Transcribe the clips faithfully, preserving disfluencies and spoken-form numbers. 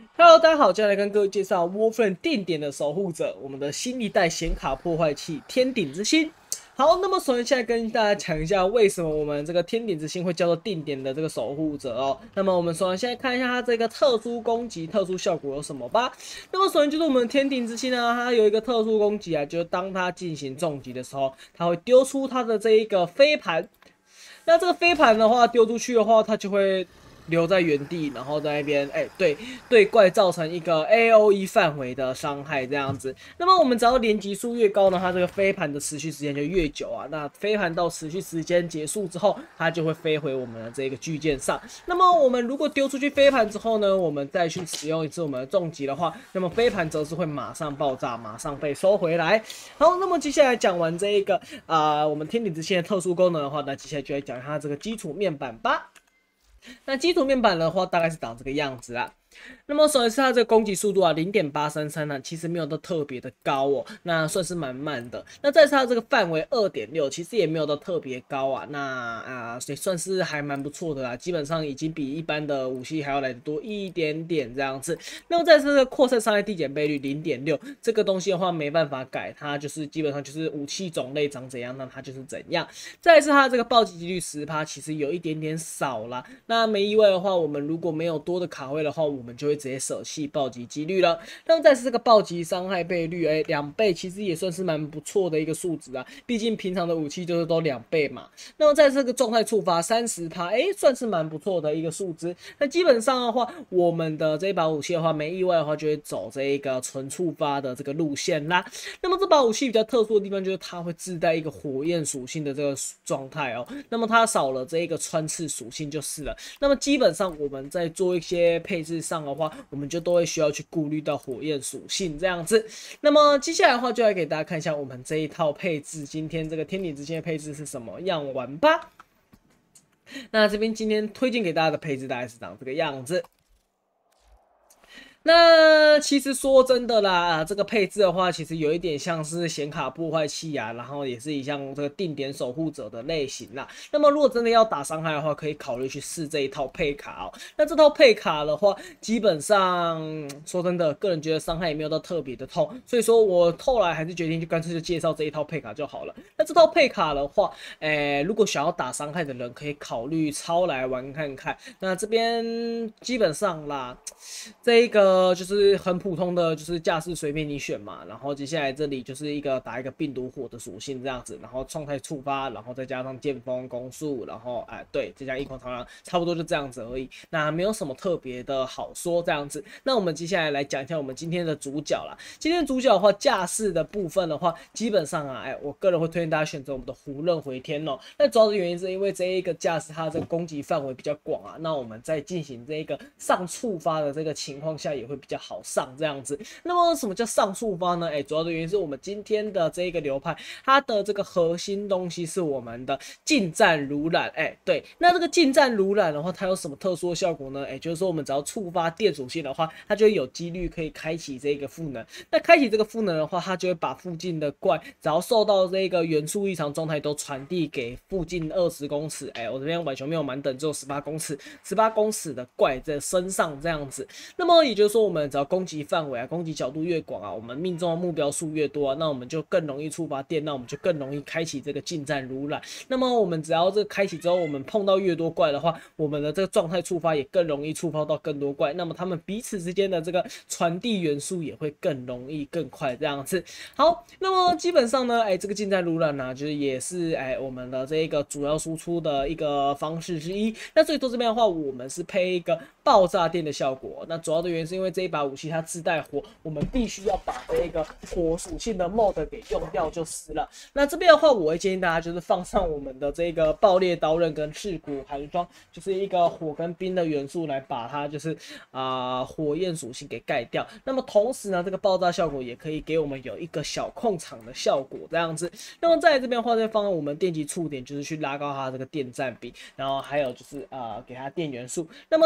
Hello，大家好，接下来跟各位介绍 Warframe 定点的守护者，我们的新一代显卡破坏器天顶之星。好，那么首先现在跟大家讲一下，为什么我们这个天顶之星会叫做定点的这个守护者哦。那么我们首先现在看一下它这个特殊攻击、特殊效果有什么吧。那么首先就是我们天顶之星呢，它有一个特殊攻击啊，就是当它进行重击的时候，它会丢出它的这一个飞盘。那这个飞盘的话，丢出去的话，它就会留在原地，然后在那边，哎、欸，对对怪造成一个 A O E 范围的伤害这样子。那么我们只要连级数越高呢，它这个飞盘的持续时间就越久啊。那飞盘到持续时间结束之后，它就会飞回我们的这个巨舰上。那么我们如果丢出去飞盘之后呢，我们再去使用一次我们的重击的话，那么飞盘则是会马上爆炸，马上被收回来。好，那么接下来讲完这一个啊、呃，我们天顶之星的特殊功能的话，那接下来就来讲它这个基础面板吧。那基础面板的话，大概是长这个样子啦。那么首先是它这个攻击速度啊， 零点八三三呢，其实没有到特别的高哦，那算是蛮慢的。那再是它这个范围 二点六， 其实也没有到特别高啊，那啊也算是还蛮不错的啦，基本上已经比一般的武器还要来得多一点点这样子。那么再是这个扩散伤害递减倍率 零点六， 这个东西的话没办法改，它就是基本上就是武器种类长怎样，那它就是怎样。再来是它这个暴击几率 百分之十， 其实有一点点少啦。那没意外的话，我们如果没有多的卡位的话，我们就会直接舍弃暴击几率了。那么再是这个暴击伤害倍率，哎，两倍其实也算是蛮不错的一个数值啊。毕竟平常的武器就是都两倍嘛。那么在这个状态触发 百分之三十， 哎，算是蛮不错的一个数值。那基本上的话，我们的这一把武器的话，没意外的话就会走这一个纯触发的这个路线啦。那么这把武器比较特殊的地方就是它会自带一个火焰属性的这个状态哦。那么它少了这一个穿刺属性就是了。那么基本上我们在做一些配置上的话，我们就都会需要去顾虑到火焰属性这样子。那么接下来的话，就来给大家看一下我们这一套配置，今天这个天顶之星的配置是什么样玩吧。那这边今天推荐给大家的配置大概是长这个样子。那其实说真的啦，这个配置的话，其实有一点像是显卡破坏器啊，然后也是一项这个定点守护者的类型啦。那么如果真的要打伤害的话，可以考虑去试这一套配卡哦。那这套配卡的话，基本上说真的，个人觉得伤害也没有到特别的痛，所以说我后来还是决定就干脆就介绍这一套配卡就好了。那这套配卡的话，诶，如果想要打伤害的人，可以考虑抄来玩看看。那这边基本上啦，这一个。呃，就是很普通的，就是架势随便你选嘛。然后接下来这里就是一个打一个病毒火的属性这样子，然后状态触发，然后再加上剑锋攻速，然后哎对，再加一狂螳螂，差不多就这样子而已。那没有什么特别的好说这样子。那我们接下来来讲一下我们今天的主角啦。今天的主角的话，架势的部分的话，基本上啊，哎，我个人会推荐大家选择我们的胡刃回天哦。那主要的原因是因为这一个架势它的攻击范围比较广啊，那我们在进行这一个上触发的这个情况下也会比较好上这样子。那么什么叫上触发呢？哎，主要的原因是我们今天的这一个流派，它的这个核心东西是我们的近战如染。哎，对，那这个近战如染的话，它有什么特殊的效果呢？哎，就是说我们只要触发电属性的话，它就会有几率可以开启这个赋能。那开启这个赋能的话，它就会把附近的怪只要受到这个元素异常状态都传递给附近二十公尺。哎，我这边浣熊没有满等，只有十八公尺，十八公尺的怪在身上这样子。那么也就是说，我们只要攻击范围啊，攻击角度越广啊，我们命中的目标数越多啊，那我们就更容易触发电，那我们就更容易开启这个近战如染。那么我们只要这个开启之后，我们碰到越多怪的话，我们的这个状态触发也更容易触发到更多怪，那么他们彼此之间的这个传递元素也会更容易更快这样子。好，那么基本上呢，哎，这个近战如染呢，就是也是哎我们的这一个主要输出的一个方式之一。那所以说这边的话，我们是配一个爆炸电的效果。那主要的原因是因为这一把武器它自带火，我们必须要把这个火属性的 mod 给用掉就是了。那这边的话，我会建议大家就是放上我们的这个爆裂刀刃跟赤骨寒霜，就是一个火跟冰的元素来把它就是啊、呃、火焰属性给盖掉。那么同时呢，这个爆炸效果也可以给我们有一个小控场的效果这样子。那么在这边的话，再放我们电击触点，就是去拉高它这个电占比，然后还有就是啊、呃、给它电元素。那么基本上爆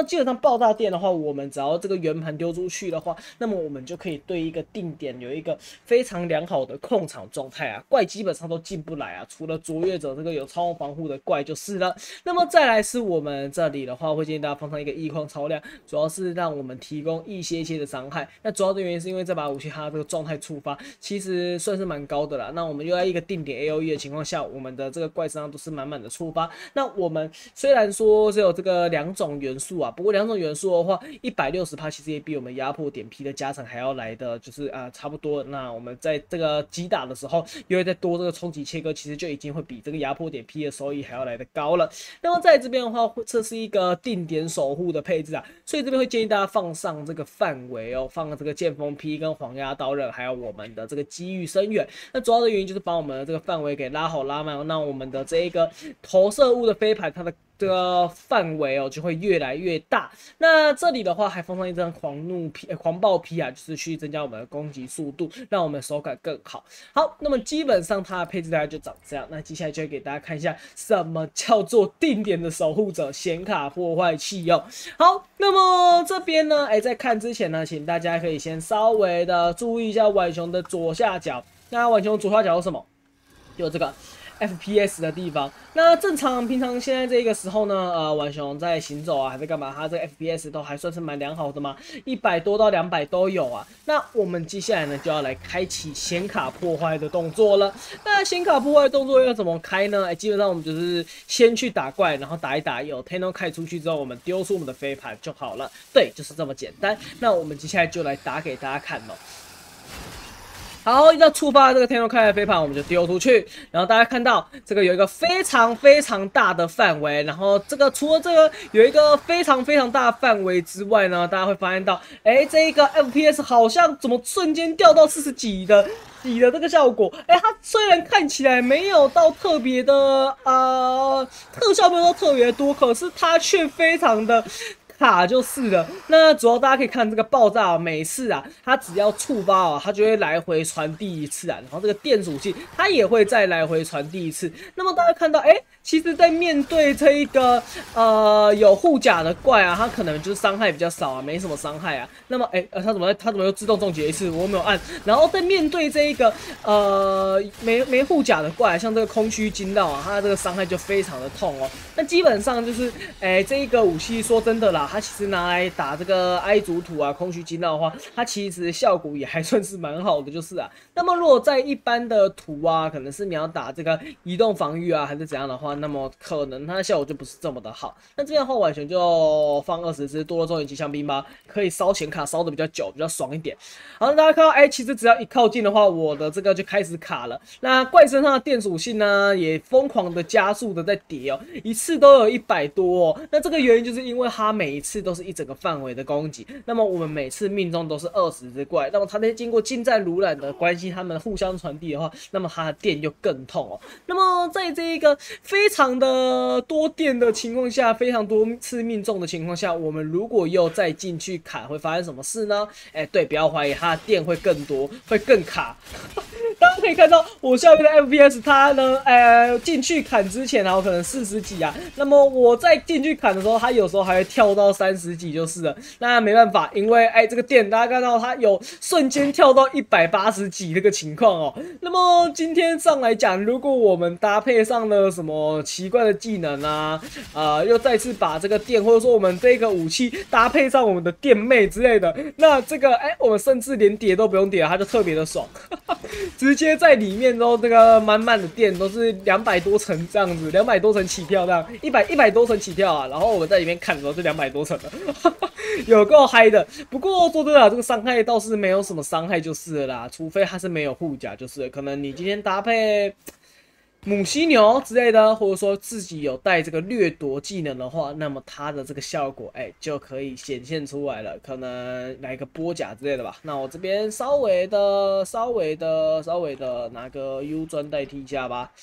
爆炸电的话，我们只要这个圆盘丢出去的话，那么我们就可以对一个定点有一个非常良好的控场状态啊，怪基本上都进不来啊，除了卓越者这个有超红防护的怪就是了。那么再来是我们这里的话，会建议大家放上一个异矿超量，主要是让我们提供一些些的伤害。那主要的原因是因为这把武器它这个状态触发其实算是蛮高的啦。那我们又在一个定点 A O E 的情况下，我们的这个怪身上都是满满的触发。那我们虽然说只有这个两种元素啊，不过两种元素的话， 一百六十趴其实也比我们压迫点 P 的加成还要来的就是啊、呃、差不多。那我们在这个击打的时候，又会再多这个冲击切割，其实就已经会比这个压迫点 P 的收益还要来的高了。那么在这边的话，这是一个定点守护的配置啊，所以这边会建议大家放上这个范围哦，放这个剑锋 P 跟黄鸦刀刃，还有我们的这个机遇深远。那主要的原因就是把我们的这个范围给拉好拉满，那我们的这一个投射物的飞盘，它的这个范围哦就会越来越大。那这里的话还放上一张狂怒皮、呃、狂暴皮啊，就是去增加我们的攻击速度，让我们手感更好。好，那么基本上它的配置大概就长这样。那接下来就会给大家看一下什么叫做定点的守护者显卡破坏器哦。好，那么这边呢，哎，在看之前呢，请大家可以先稍微的注意一下浣熊的左下角。那浣熊左下角有什么？有这个 F P S 的地方。那正常平常现在这个时候呢，呃，浣熊在行走啊，还在干嘛？它这个 F P S 都还算是蛮良好的嘛，一百多到两百都有啊。那我们接下来呢，就要来开启显卡破坏的动作了。那显卡破坏动作要怎么开呢？哎，基本上我们就是先去打怪，然后打一打，有 Tenno 开出去之后，我们丢出我们的飞盘就好了。对，就是这么简单。那我们接下来就来打给大家看咯。好，一到触发这个天空开的飞盘，我们就丢出去。然后大家看到这个有一个非常非常大的范围，然后这个除了这个有一个非常非常大的范围之外呢，大家会发现到，哎，这一个 F P S 好像怎么瞬间掉到四十几的几的这个效果。哎，它虽然看起来没有到特别的呃特效没有到特别多，可是它却非常的卡就是了。那主要大家可以看这个爆炸、啊，每次啊，它只要触发啊，它就会来回传递一次啊，然后这个电属性它也会再来回传递一次。那么大家看到，哎、欸，其实，在面对这一个呃有护甲的怪啊，它可能就是伤害比较少啊，没什么伤害啊。那么，哎、欸，呃，它怎么它怎么又自动终结一次？我没有按。然后在面对这一个呃没没护甲的怪，像这个空虚金道啊，它这个伤害就非常的痛哦。那基本上就是，哎、欸，这一个武器说真的啦。它其实拿来打这个埃族土啊、空虚金道的话，它其实效果也还算是蛮好的，就是啊。那么如果在一般的图啊，可能是你要打这个移动防御啊，还是怎样的话，那么可能它的效果就不是这么的好。那这边的话，浣熊就放二十只多了中远机枪兵吧，可以烧显卡烧的比较久，比较爽一点。好，大家看到，哎、欸，其实只要一靠近的话，我的这个就开始卡了。那怪身上的电属性呢，也疯狂的加速的在叠哦，一次都有一百多哦。那这个原因就是因为它每一次都是一整个范围的攻击，那么我们每次命中都是二十只怪，那么它在经过近战濡染的关系，它们互相传递的话，那么它的电就更痛哦。那么在这一个非常的多电的情况下，非常多次命中的情况下，我们如果又再进去砍，会发生什么事呢？哎，对，不要怀疑，它的电会更多，会更卡。大家可以看到我下面的 F P S， 它呢，呃，进去砍之前啊，我可能四十几啊，那么我在进去砍的时候，它有时候还会跳到三十几就是了。那没办法，因为哎，这个电大家看到它有瞬间跳到一百八十几这个情况哦。那么今天上来讲，如果我们搭配上了什么奇怪的技能啊，呃，又再次把这个电，或者说我们这个武器搭配上我们的电妹之类的，那这个哎，我们甚至连叠都不用叠，它就特别的爽。直接在里面都这个满满的电都是两百多层这样子，两百多层起跳这样，一百一百多层起跳啊，然后我们在里面看的时候是两百多层的，有够嗨的。不过说真的，这个伤害倒是没有什么伤害就是了啦，除非它是没有护甲，就是了可能你今天搭配母犀牛之类的，或者说自己有带这个掠夺技能的话，那么它的这个效果，哎、欸，就可以显现出来了。可能来个波甲之类的吧。那我这边稍微的、稍微的、稍微的拿个 U 砖代替一下吧。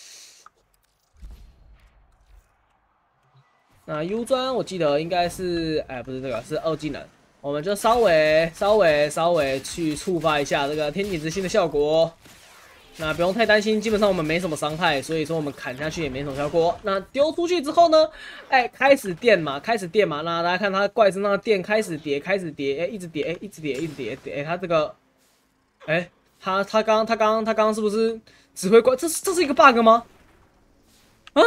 那 U 砖我记得应该是，哎、欸，不是这个，是二技能。我们就稍微、稍微、稍微去触发一下这个天井之心的效果。 那不用太担心，基本上我们没什么伤害，所以说我们砍下去也没什么效果。那丢出去之后呢，哎，开始电嘛，开始电嘛。那大家看它怪身上的电开始叠，开始叠，哎，一直叠，哎，一直叠，一直叠，哎，它这个，哎，他他刚他刚他刚刚是不是指挥怪？这是这是一个 bug 吗？啊？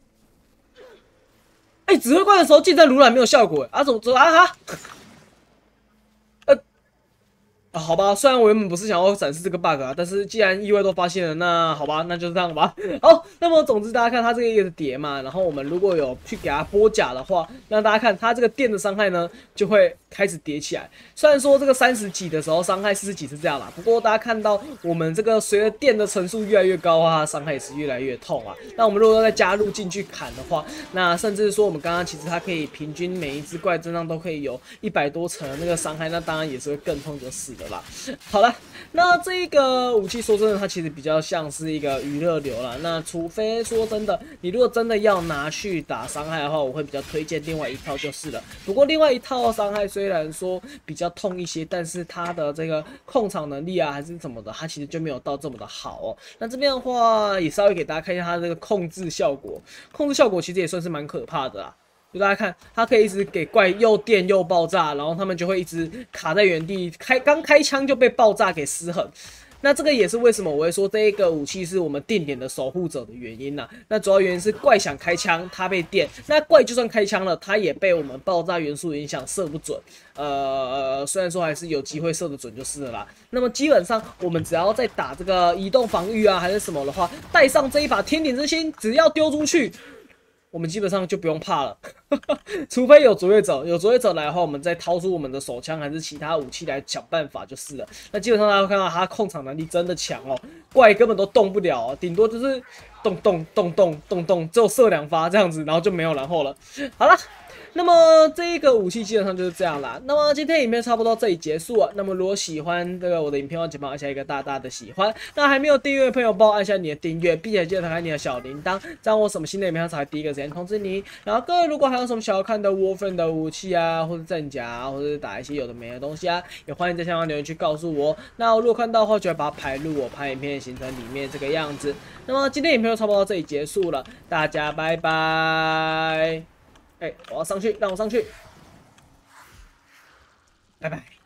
哎，指挥怪的时候近战如染没有效果，啊，怎么怎么啊哈？啊，好吧，虽然我原本不是想要展示这个 bug 啊，但是既然意外都发现了，那好吧，那就是这样吧。好，那么总之大家看它这个一个叠嘛，然后我们如果有去给它拨甲的话，那大家看它这个电的伤害呢，就会开始叠起来。虽然说这个三十几的时候伤害四十几是这样啦，不过大家看到我们这个随着电的层数越来越高啊，伤害也是越来越痛啊。那我们如果再加入进去砍的话，那甚至说我们刚刚其实它可以平均每一只怪身上都可以有一百多层的那个伤害，那当然也是会更痛就是了。好了，那这个武器说真的，它其实比较像是一个娱乐流啦。那除非说真的，你如果真的要拿去打伤害的话，我会比较推荐另外一套就是了。不过另外一套伤害虽然说比较痛一些，但是它的这个控场能力啊还是怎么的，它其实就没有到这么的好哦。那这边的话也稍微给大家看一下它这个控制效果，控制效果其实也算是蛮可怕的啦。就大家看，它可以一直给怪又电又爆炸，然后他们就会一直卡在原地，开刚开枪就被爆炸给撕痕。那这个也是为什么我会说这一个武器是我们定点的守护者的原因呐、啊。那主要原因是怪想开枪，它被电；那怪就算开枪了，它也被我们爆炸元素影响，射不准。呃，虽然说还是有机会射得准就是了啦。那么基本上我们只要在打这个移动防御啊，还是什么的话，带上这一把天顶之心，只要丢出去。我们基本上就不用怕了，除非有卓越者，有卓越者来的话，我们再掏出我们的手枪还是其他武器来想办法就是了。那基本上大家会看到他控场能力真的强哦，怪根本都动不了、哦，顶多就是动动动动动动，只有射两发这样子，然后就没有然后了。好了。那么这一个武器基本上就是这样啦。那么今天影片差不多到这里结束了。那么如果喜欢这个我的影片，请帮我按下一个大大的喜欢。那还没有订阅的朋友，帮我按下你的订阅，并且记得打开你的小铃铛，这样我什么新的影片才会第一个时间通知你。然后各位如果还有什么想要看的 Warframe 的武器啊，或者战甲啊，或者是打一些有的没的东西啊，也欢迎在下方留言区告诉我。那我如果看到的话，就会把它排入我拍影片的行程里面这个样子。那么今天影片就差不多到这里结束了，大家拜拜。哎，我要上去，让我上去，拜拜。